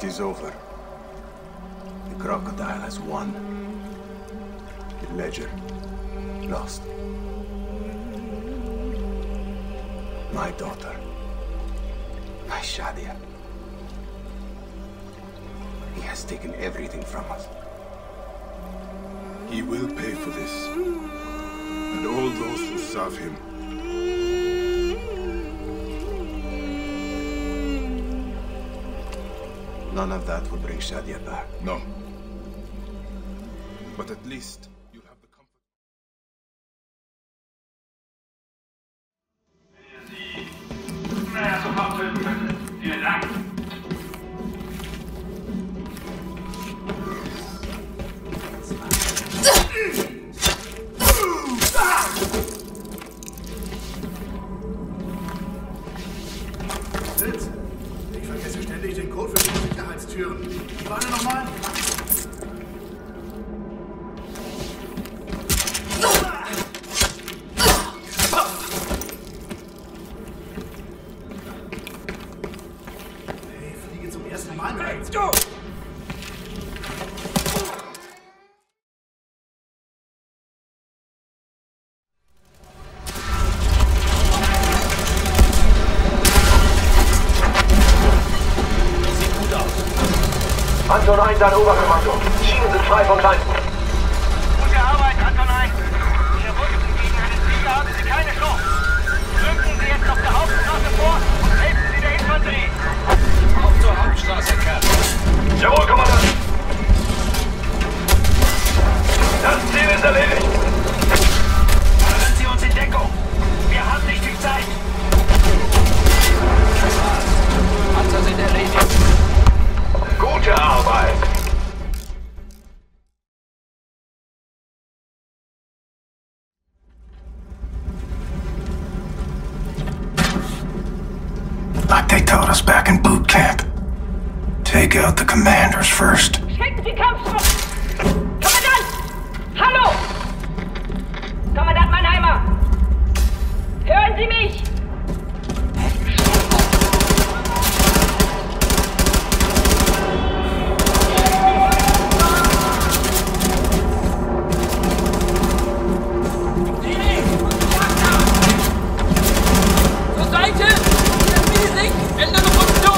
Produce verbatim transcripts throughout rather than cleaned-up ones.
is over. The crocodile has won. The ledger lost. My daughter. My Shadia. He has taken everything from us. He will pay for this. And all those who serve him. None of that will bring Shadia back. No. But at least you'll have the comfort. Naja, sofort töten könnte. Vielen Dank. Sitz! Ich vergesse ständig den Code für die Sicherheitstüren. Wie war der nochmal? Hey, fliege zum ersten Mal mit. Anton eins an Oberkommando. Schienen sind frei von Feinden. Gute Arbeit, Anton eins. Wir wussten, gegen einen Sieger haben Sie keine Chance. Rücken Sie jetzt auf der Hauptstraße vor und helfen Sie der Infanterie. Auf zur Hauptstraße, Kerl. Jawohl, Kommandant. Das Ziel ist erledigt. Fahren Sie uns in Deckung. Wir haben nicht viel Zeit. Panzer sind erledigt. Gute Arbeit. Like they taught us back in boot camp. Take out the commanders first. Schicken Sie Kampfstrupp! Kommandant! Hallo! Kommandant Mannheimer! Hören Sie mich! Zur Seite! Riesig! Ändere Position!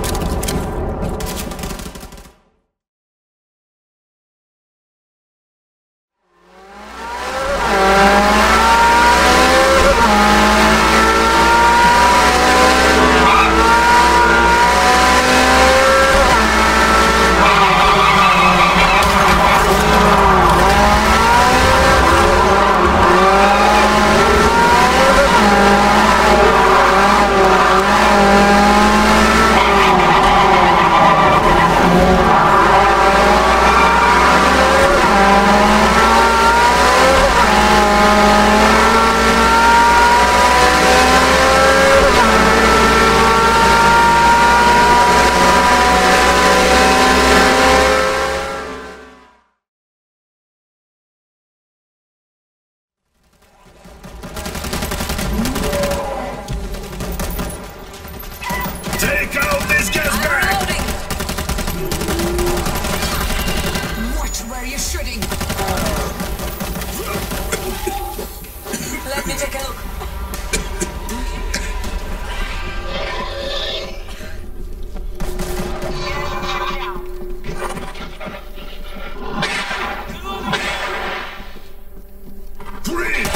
Take out this Gesberg! Watch where you're shooting. Let me take a look. Three!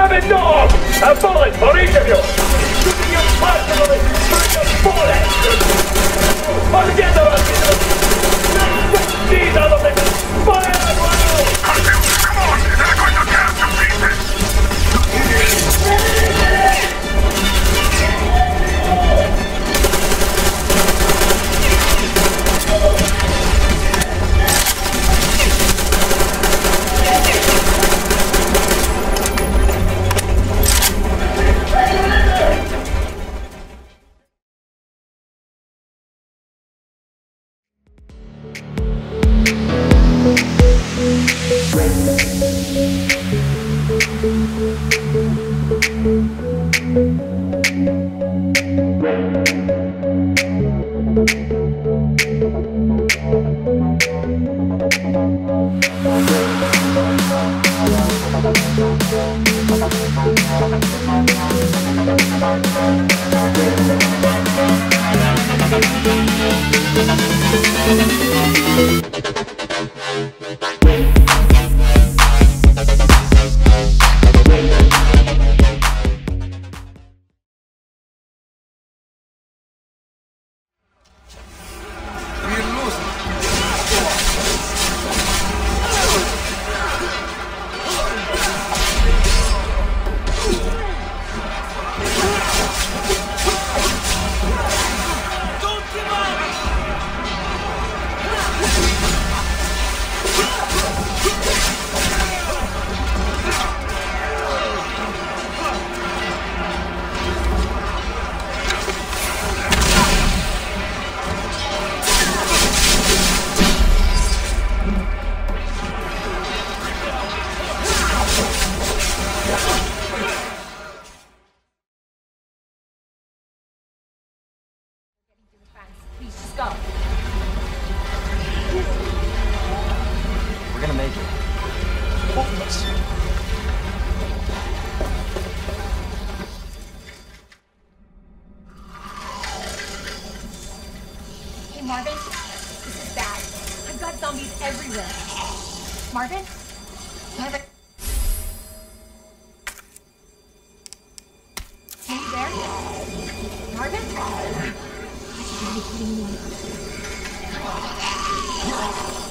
Have it dog! A bullet for each of you! Shooting you personally through your forehead! Forget about it! These are the things! Fire at will! Come on! They're going to tear us to pieces! Please, just go. We're gonna make it. Both of us. Hey, Marvin. This is bad. I've got zombies everywhere. Marvin? Marvin? Are you there? Marvin? Are you kidding me?